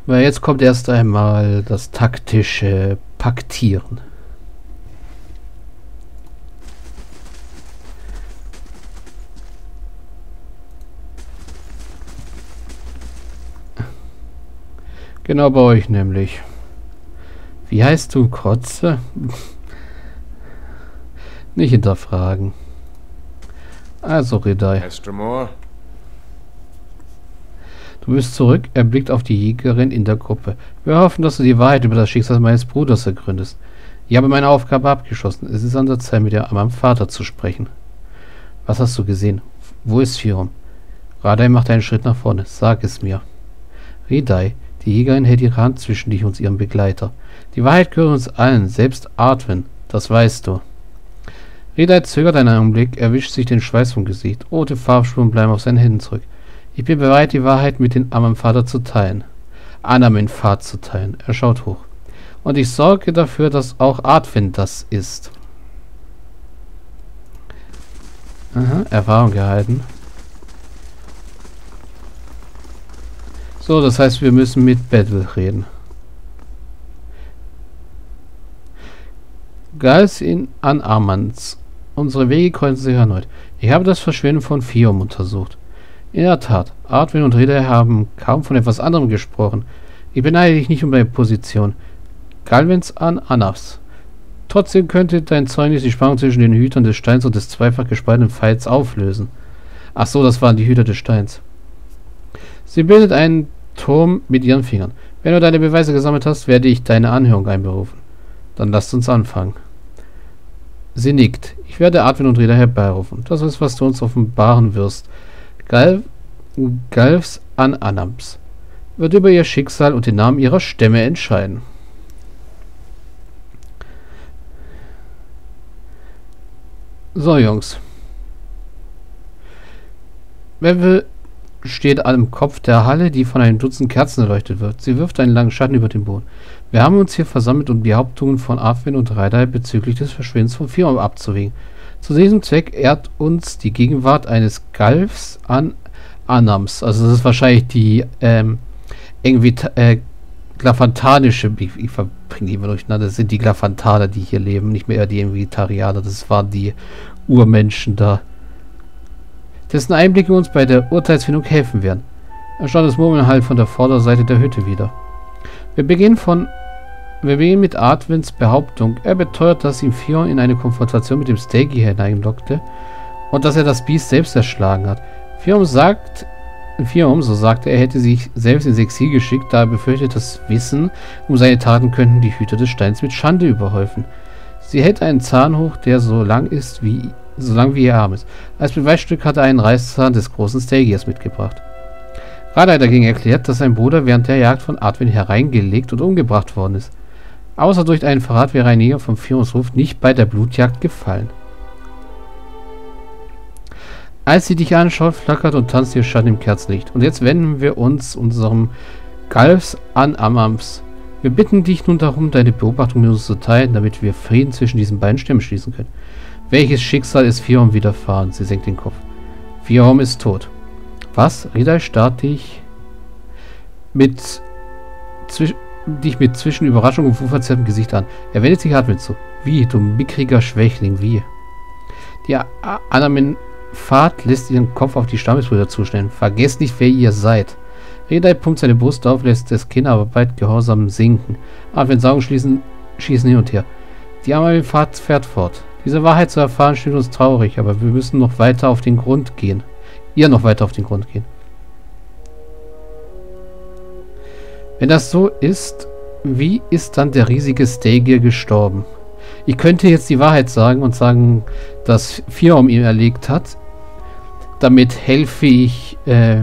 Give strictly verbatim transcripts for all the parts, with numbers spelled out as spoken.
Weil jetzt kommt erst einmal das taktische Paktieren. Genau bei euch nämlich. Wie heißt du, Krotze? Nicht hinterfragen. Also, Redai. Du bist zurück. Er blickt auf die Jägerin in der Gruppe. Wir hoffen, dass du die Wahrheit über das Schicksal meines Bruders ergründest. Ich habe meine Aufgabe abgeschlossen. Es ist an der Zeit, mit meinem Vater zu sprechen. Was hast du gesehen? Wo ist Firom? Radai macht einen Schritt nach vorne. Sag es mir. Redai. Die Jägerin hält ihre Hand zwischen dich und ihrem Begleiter. Die Wahrheit gehört uns allen, selbst Artwin. Das weißt du. Redai zögert einen Augenblick, er wischt sich den Schweiß vom Gesicht. Rote Farbspuren bleiben auf seinen Händen zurück. Ich bin bereit, die Wahrheit mit den Ammenvater zu teilen. Anamin-Pfad zu teilen. Er schaut hoch. Und ich sorge dafür, dass auch Artwin das ist. Aha, Erfahrung gehalten. So, das heißt, wir müssen mit Battle reden. Gals in An-Amans. Unsere Wege kreuzen sich erneut. Ich habe das Verschwinden von Firom untersucht. In der Tat, Artwin und Redai haben kaum von etwas anderem gesprochen. Ich beneide dich nicht um deine Position. Galvins an Anafs. Trotzdem könnte dein Zeugnis die Spannung zwischen den Hütern des Steins und des zweifach gespaltenen Pfeils auflösen. Ach so, das waren die Hüter des Steins. Sie bildet einen Turm mit ihren Fingern. Wenn du deine Beweise gesammelt hast, werde ich deine Anhörung einberufen. Dann lasst uns anfangen. Sie nickt. Ich werde Artwin und Redai herbeirufen. Das ist, was du uns offenbaren wirst. Galv, Galvs an Anams wird über ihr Schicksal und den Namen ihrer Stämme entscheiden. So, Jungs. Bevel steht am Kopf der Halle, die von einem Dutzend Kerzen erleuchtet wird. Sie wirft einen langen Schatten über den Boden. Wir haben uns hier versammelt, um die Behauptungen von Artwin und Redai bezüglich des Verschwindens von Firom abzuwägen. Zu diesem Zweck ehrt uns die Gegenwart eines Galvs an Anams. Also das ist wahrscheinlich die ähm, irgendwie äh, glafantanische, ich, ich verbringe die immer durcheinander, das sind die Glafantaner, die hier leben, nicht mehr die Vegetarianer, das waren die Urmenschen da. Dessen Einblicke uns bei der Urteilsfindung helfen werden. Erstauntes Murmeln halt von der Vorderseite der Hütte wieder. Wir beginnen von Wir beginnen mit Artwins Behauptung. Er beteuert, dass ihm Firom in eine Konfrontation mit dem Stygia hineinlockte und dass er das Biest selbst erschlagen hat. Firom sagt, Firom, so sagte er, hätte sich selbst ins Exil geschickt, da er befürchtet, das Wissen um seine Taten könnten die Hüter des Steins mit Schande überhäufen. Sie hält einen Zahn hoch, der so lang ist wie so lang wie ihr Arm ist. Als Beweisstück hat er einen Reißzahn des großen Stygias mitgebracht. Radai dagegen erklärt, dass sein Bruder während der Jagd von Artwin hereingelegt und umgebracht worden ist. Außer durch einen Verrat wäre ein Jäger von Firoms Ruf nicht bei der Blutjagd gefallen. Als sie dich anschaut, flackert und tanzt ihr Schatten im Kerzenlicht. Und jetzt wenden wir uns unserem Galvs an Amams. Wir bitten dich nun darum, deine Beobachtung mit uns zu teilen, damit wir Frieden zwischen diesen beiden Stämmen schließen können. Welches Schicksal ist Firom widerfahren? Sie senkt den Kopf. Firom ist tot. Was? Redai starrt dich mit zwisch dich mit zwischen Überraschung und verzerrtem Gesicht an. Er wendet sich Artwin zu. Wie, du mickriger Schwächling, wie? Die Anamin-Pfad lässt ihren Kopf auf die Stammesbrüder zustellen. Vergesst nicht, wer ihr seid. Redai pumpt seine Brust auf, lässt das Kinn aber bald gehorsam sinken. Artwins Augen schließen, schießen hin und her. Die Anamin-Pfad fährt fort. Diese Wahrheit zu erfahren stimmt uns traurig, aber wir müssen noch weiter auf den Grund gehen. Ihr noch weiter auf den Grund gehen. Wenn das so ist, wie ist dann der riesige Stygia gestorben? Ich könnte jetzt die Wahrheit sagen und sagen, dass Firom ihn erlegt hat. Damit helfe ich, äh,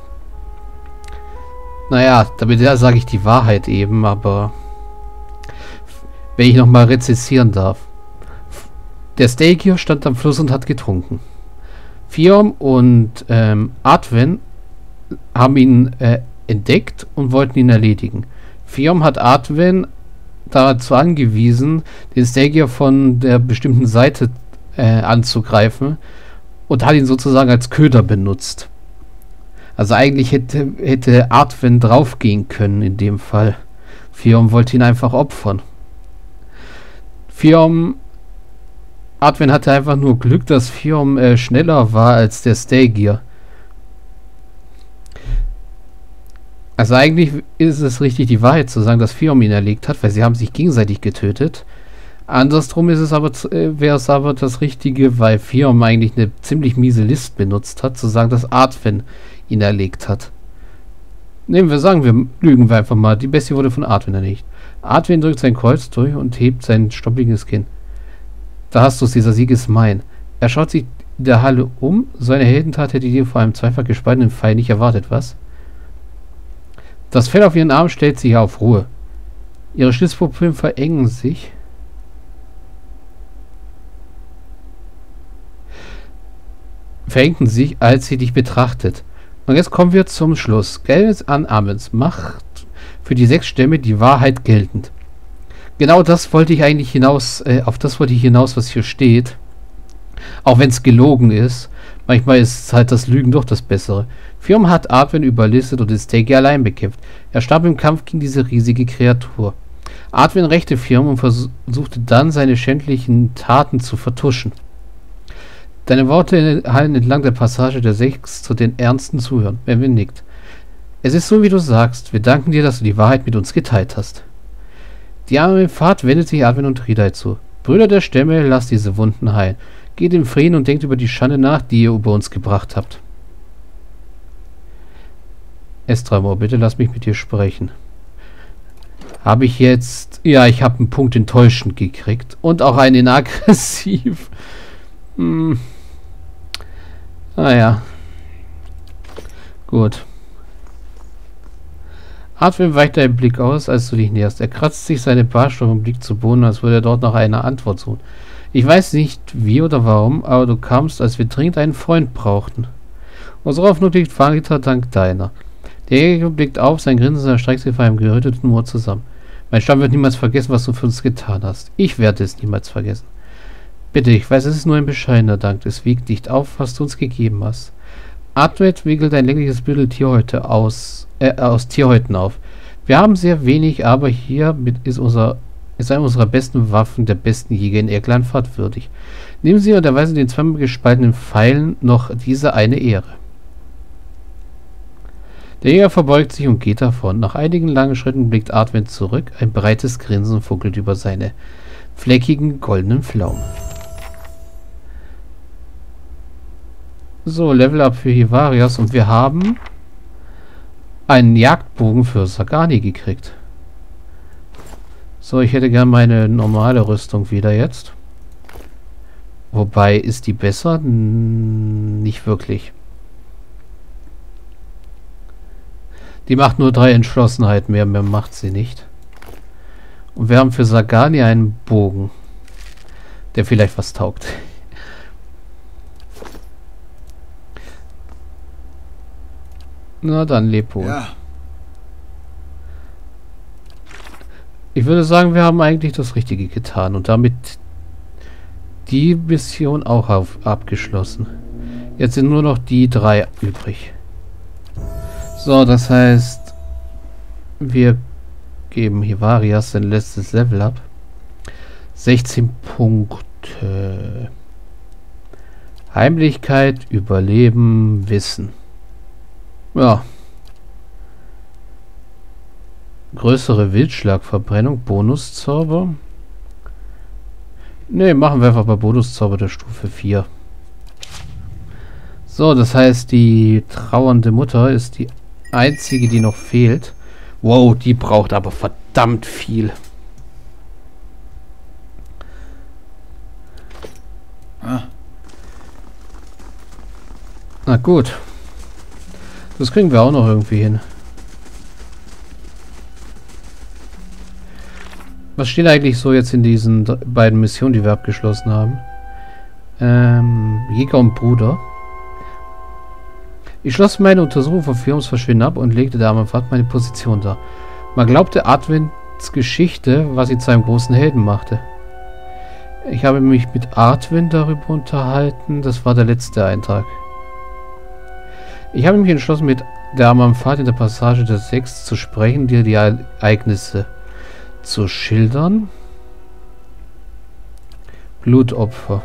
naja, damit ja, sage ich die Wahrheit eben, aber wenn ich nochmal rezessieren darf. Der Stygia stand am Fluss und hat getrunken. Firom und ähm, Artwin haben ihn äh, entdeckt und wollten ihn erledigen. Firom hat Artwin dazu angewiesen, den Stygia von der bestimmten Seite äh, anzugreifen und hat ihn sozusagen als Köder benutzt. Also eigentlich hätte, hätte Artwin draufgehen können in dem Fall. Fiom wollte ihn einfach opfern. Fiom... Artwin hatte einfach nur Glück, dass Fiom äh, schneller war als der Stygier. Also eigentlich ist es richtig, die Wahrheit zu sagen, dass Fiom ihn erlegt hat, weil sie haben sich gegenseitig getötet. Andersrum ist es aber, äh, wäre es aber das Richtige, weil Fiom eigentlich eine ziemlich miese List benutzt hat, zu sagen, dass Artwin ihn erlegt hat. Nehmen wir sagen, wir lügen wir einfach mal. Die Bestie wurde von Artwin erlegt. Artwin drückt sein Kreuz durch und hebt sein stoppiges Kinn. Da hast du es, dieser Sieg ist mein. Er schaut sich in der Halle um. So eine Heldentat hätte dir vor einem zweifach gespaltenen Pfeil nicht erwartet, was? Das Fell auf ihren Arm stellt sich auf Ruhe. Ihre Schlitzpupillen verengen sich. Verengten sich, als sie dich betrachtet. Und jetzt kommen wir zum Schluss. Geldes an Amens macht für die sechs Stämme die Wahrheit geltend. Genau das wollte ich eigentlich hinaus, äh, auf das wollte ich hinaus, was hier steht. Auch wenn es gelogen ist. Manchmal ist halt das Lügen doch das Bessere. Fiom hat Artwin überlistet und ist Stygier allein bekämpft. Er starb im Kampf gegen diese riesige Kreatur. Artwin rächte Fiom und versuchte dann, seine schändlichen Taten zu vertuschen. Deine Worte hallen entlang der Passage der sechs zu den Ernsten zuhören. Benwin nickt. Es ist so, wie du sagst. Wir danken dir, dass du die Wahrheit mit uns geteilt hast. Die arme Pfad wendet sich Artwin und Tridai zu. Brüder der Stämme, lasst diese Wunden heilen. Geht in Frieden und denkt über die Schande nach, die ihr über uns gebracht habt. Estramor, bitte lass mich mit dir sprechen. Habe ich jetzt... Ja, ich habe einen Punkt enttäuschend gekriegt. Und auch einen in aggressiv. Hm. Naja. Gut. Artwin weicht deinen Blick aus, als du dich näherst. Er kratzt sich seine Bartstock und blickt zu Boden, als würde er dort nach einer Antwort suchen. Ich weiß nicht, wie oder warum, aber du kamst, als wir dringend einen Freund brauchten. Unsere Hoffnung liegt weiter dank deiner. Der Jäger blickt auf, sein Grinsen erstreckt sich vor einem geröteten Moor zusammen. Mein Stamm wird niemals vergessen, was du für uns getan hast. Ich werde es niemals vergessen. Bitte, ich weiß, es ist nur ein bescheidener Dank. Es wiegt nicht auf, was du uns gegeben hast. Artwin wickelt ein längliches Bündel Tierhäute aus, äh, aus Tierhäuten auf. Wir haben sehr wenig, aber hier mit ist unser ist eine unserer besten Waffen, der besten Jäger in Erklanfahrt würdig. Nehmen Sie und erweisen den zweimal gespaltenen Pfeilen noch diese eine Ehre. Der Jäger verbeugt sich und geht davon. Nach einigen langen Schritten blickt Artwin zurück. Ein breites Grinsen funkelt über seine fleckigen goldenen Pflaumen. So, Level Up für Hivarias und wir haben einen Jagdbogen für Sagani gekriegt. So, ich hätte gern meine normale Rüstung wieder jetzt. Wobei, ist die besser? N- nicht wirklich. Die macht nur drei Entschlossenheit mehr, mehr macht sie nicht. Und wir haben für Sagani einen Bogen, der vielleicht was taugt. Na dann, Lepo. Ja. Ich würde sagen, wir haben eigentlich das Richtige getan und damit die Mission auch auf, abgeschlossen. Jetzt sind nur noch die drei übrig. So, das heißt, wir geben Hivarias sein letztes Level ab. sechzehn Punkte. Heimlichkeit, Überleben, Wissen. Ja. Größere Wildschlagverbrennung, Bonuszauber. Ne, machen wir einfach bei Bonuszauber der Stufe vier. So, das heißt, die trauernde Mutter ist die einzige, die noch fehlt. Wow, die braucht aber verdammt viel. Ah. Na gut. Das kriegen wir auch noch irgendwie hin. Was steht eigentlich so jetzt in diesen beiden Missionen, die wir abgeschlossen haben? Ähm, Jäger und Bruder. Ich schloss meine Untersuchung von Fioms Verschwinden ab und legte der armen Pfad meine Position dar. Man glaubte Artwins Geschichte, was ihn zu einem großen Helden machte. Ich habe mich mit Artwin darüber unterhalten. Das war der letzte Eintrag. Ich habe mich entschlossen, mit der am Pfad in der Passage der sechs zu sprechen, dir die Ereignisse zu schildern. Blutopfer.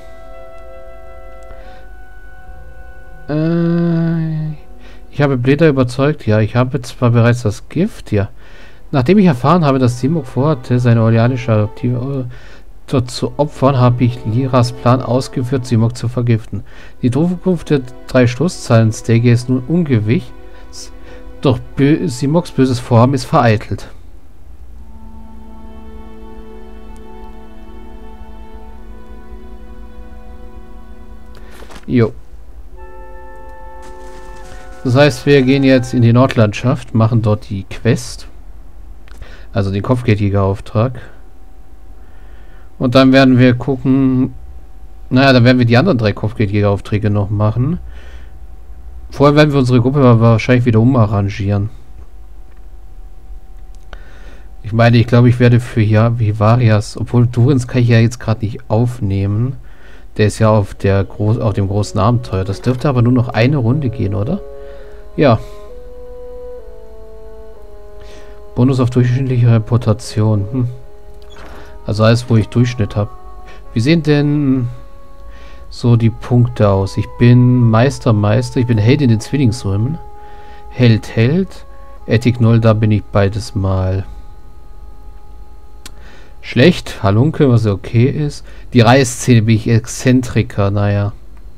Äh, ich habe Blätter überzeugt. Ja, ich habe zwar bereits das Gift. Ja. Nachdem ich erfahren habe, dass Simok vorhatte, seine orleanische Adoptive dort zu opfern, habe ich Lyras Plan ausgeführt, Simok zu vergiften. Die Zukunft der drei Stoßzahlen-Stege ist nun ungewiss, doch Bö Simoks böses Vorhaben ist vereitelt. Jo. Das heißt, wir gehen jetzt in die Nordlandschaft, machen dort die Quest. Also den Kopfgeldjäger-Auftrag. Und dann werden wir gucken... Naja, dann werden wir die anderen drei Kopfgeldjäger-Aufträge noch machen. Vorher werden wir unsere Gruppe wahrscheinlich wieder umarrangieren. Ich meine, ich glaube, ich werde für hier Vivarias... Obwohl, Durins kann ich ja jetzt gerade nicht aufnehmen. Der ist ja auf, der Groß, auf dem großen Abenteuer. Das dürfte aber nur noch eine Runde gehen, oder? Ja. Bonus auf durchschnittliche Reputation. Hm. Also alles, wo ich Durchschnitt habe. Wie sehen denn so die Punkte aus? Ich bin Meister, Meister. Ich bin Held in den Zwillingsrömen. Held, Held. Ethik null, da bin ich beides mal. Schlecht. Halunke, was okay ist. Die Reißzähne bin ich Exzentriker. Naja.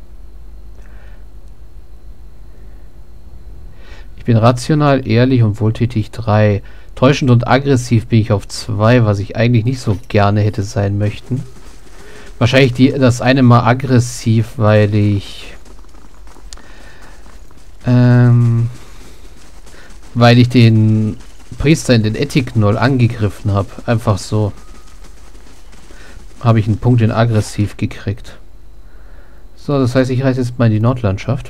Ich bin rational, ehrlich und wohltätig drei. Täuschend und aggressiv bin ich auf zwei, was ich eigentlich nicht so gerne hätte sein möchten. Wahrscheinlich die, das eine Mal aggressiv, weil ich... Ähm... Weil ich den Priester in den Ethik null angegriffen habe. Einfach so. Habe ich einen Punkt in aggressiv gekriegt. So, das heißt, ich reise jetzt mal in die Nordlandschaft.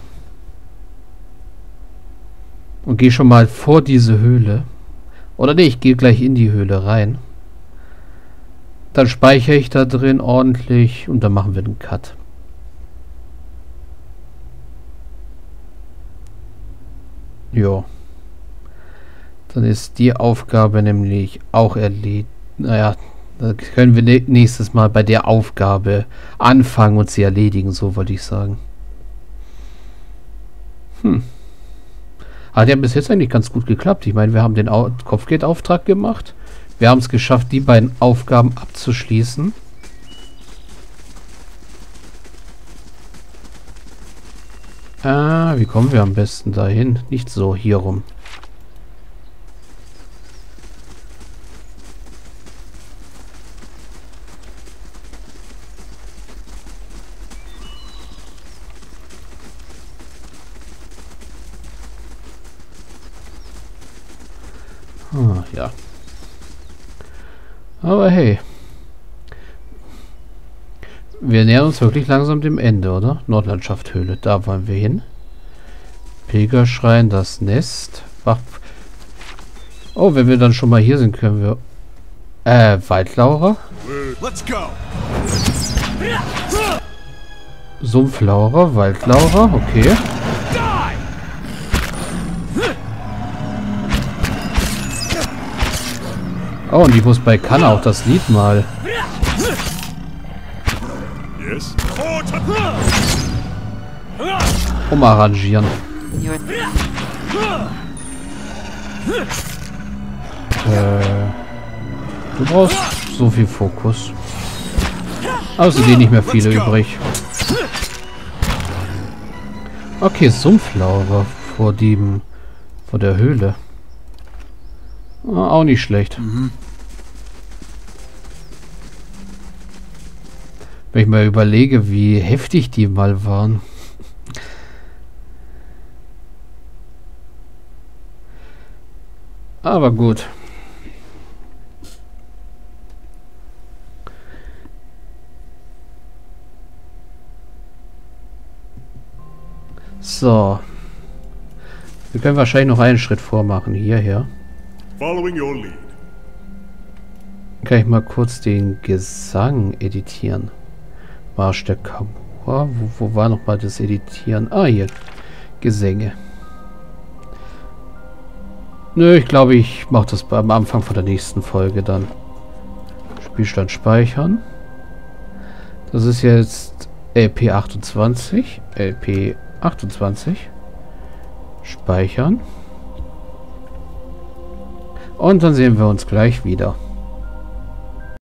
Und gehe schon mal vor diese Höhle. Oder nee, ich gehe gleich in die Höhle rein. Dann speichere ich da drin ordentlich und dann machen wir den Cut. Jo. Dann ist die Aufgabe nämlich auch erledigt. Naja, da können wir nächstes Mal bei der Aufgabe anfangen und sie erledigen, so wollte ich sagen. Hm. Hat ja bis jetzt eigentlich ganz gut geklappt. Ich meine, wir haben den Kopfgeldauftrag gemacht. Wir haben es geschafft, die beiden Aufgaben abzuschließen. Ah, wie kommen wir am besten dahin? Nicht so hier rum. Ah, ja. Aber hey. Wir nähern uns wirklich langsam dem Ende, oder? Nordlandschaft-Höhle, da wollen wir hin. Pilgerschrein, das Nest. Wach. Oh, wenn wir dann schon mal hier sind, können wir... Äh, Waldlaurer? Sumpflaurer, Waldlaurer, okay. Oh, und ich muss bei Kanna auch das Lied mal. Yes. Umarrangieren. Äh, du brauchst so viel Fokus. Außerdem nicht mehr viele übrig. Okay, Sumpflaurer vor dem vor der Höhle. Ah, auch nicht schlecht. Mhm. Wenn ich mal überlege, wie heftig die mal waren. Aber gut. So. Wir können wahrscheinlich noch einen Schritt vormachen. Hierher. Following your lead. Kann ich mal kurz den Gesang editieren. Marsch der Kamora. Wo, wo war noch mal das Editieren? Ah, hier. Gesänge. Nö, ich glaube, ich mache das am Anfang von der nächsten Folge dann. Spielstand speichern. Das ist jetzt L P achtundzwanzig. L P achtundzwanzig. Speichern. Und dann sehen wir uns gleich wieder.